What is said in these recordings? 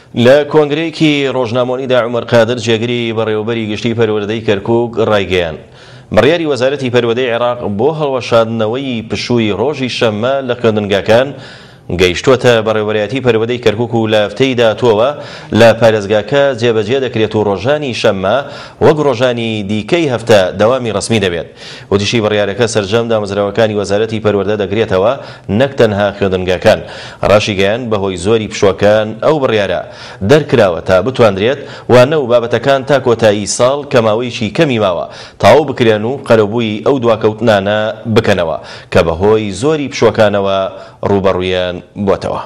لە کۆنگرەیەکی ڕۆژنامۆنیدا عومەر قادر جێگری بەڕێوەبەری گشتی پەروەردەی کەرکووک ڕایگەیان. بڕیاری وەزارەتی پەروەردەی عێراق بۆ هەڵوەشاندنەوەی پشووی ڕۆژی شەممە لە خوێندنگاکان گەیشتووەتە بەڕێوەبەریەتی پەروەردەی کەرکووک و لە هەفتەی داهاتووەوە لە پارێزگاکە جێبەجێ دەکرێت و ڕۆژانی شەممە وەک ڕۆژانی دیکەی هەفتە دەوامی ڕسمی دەبێت. وتیشی بڕیارەکە سەرجەم دامەزراوەکانی وەزارەتی پەروەردە دەگرێتەوە نەک تەنها خوێندنگاکان. ڕاشیگەیان بەهۆی زۆری پشوەکان ئەو بڕیارە دەرکراوە تا بتوانرێت وانە و بابەتەکان تا کۆتایی ساڵ کە ماوەیەکی کەمی ماوە تەواو بکرێن و قەرەبووی ئەو دواکەوتنانە بکەنەوە کە بەهۆی زۆری پشوەکانەوە ڕوبەڕوویان بۆتەوە.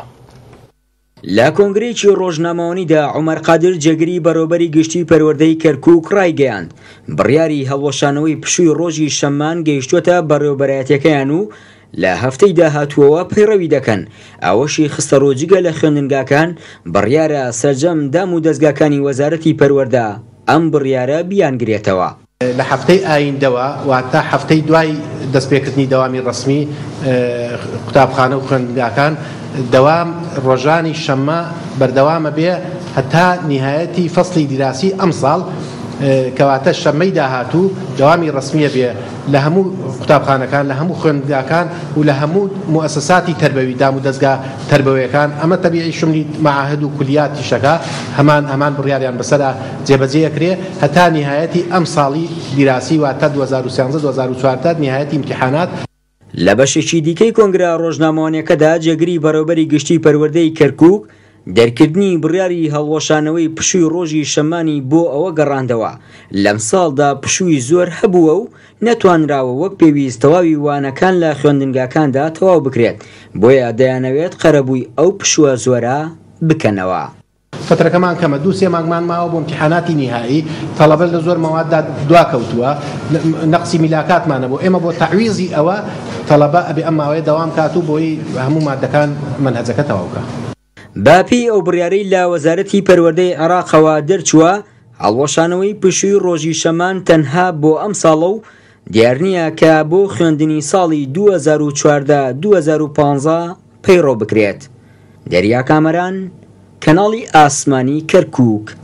لە کۆنگرێکی ڕۆژنامەوەنیدا عومەر قادر جێگری بەڕێوەبەری گشتی پەروەردەی کەرکووک ڕایگەیاند بڕیاری هەڵوەشانەوەی پشووی ڕۆژی شەممان گەیشتووەتە بەڕێوەبەریەتەکەیان و لە هەفتەی داهاتووەوە پەیڕەوی دەکەن. ئەوەشی خستە ڕۆجگە لە خوێندنگاکان بڕیارە سەرجەم دام و دەستگاکانی وەزارەتی پەروەردە ئەم بڕیارە بیانگرێتەوە. لە هەفتەی ئایندەوە واتە هەفتەی دوای دەستپێکردنی دەوامی ڕسمی قوتابخانە و خوێندنگاکان دەوام ڕۆژانی شەممە بەردەوامە بێ هەتا نیهایەتی فەسڵی دیراسی ئەم ساڵ کەواتە شەممەی داهاتوو دەوامی ڕسمیە بێ لە هەموو قوتابخانەکان لە هەموو خوێندنگاکان و لە هەموو موسساتی تربەوی دام و دەستگا تربەویەکان. ئەمە تەبیعی شملی معاهد و کولیاتی شەکە هەمان بڕیاریان بەسەرا جێبەجێکرێ هەتا نیهایەتی ئەم ساڵی دیراسی واتە 2013-2014 نیهایەتی امتحانات. لە بەشێکی دیکەی کۆنگرە ڕۆژنامەوانیەکەدا جێگری بەڕێوەبەری گشتی پەروەردەی کەرکووک دەرکردنی بڕیاری هەڵوەشانەوەی پشووی ڕۆژی شەممانی بۆ ئەوە گەڕاندەوە لەم ساڵدا پشووی زۆر هەبووە و نەتوانراوە وەک پێویست تەواوی وانەکان لە خوێندنگاکاندا تەواو بکرێت بۆیە دەیانەوێت قەرەبووی ئەو پشووە زۆرە بکەنەوە. فترەکەمان کەمە 2-3 مانگمان ماوە بۆ امتحاناتی نیهایی تەڵەبە لە زۆر مەواددا دواکەوتووە نەقسی میلاکاتمانە بۆ ئێمە بۆ تەعویزی ئەوە تەڵەبە ئەبێ ئەم ماوەیە دەوام کات و بۆی هەموو مادەکان منهەجەکە تەواوکە. باپی ئەو بڕیارەی لە وەزارەتی پەروەردەی عێراقەوە دەرچووە هەڵوەشانەوەی پشووی ڕۆژی شەممان تەنها بۆ ئەم ساڵە و دیار نییە کە بۆ خوێندنی ساڵی 2014-2015 پەیڕۆ بکرێت. دەریا کامەران، کەناڵی ئاسمانی کەرکووک.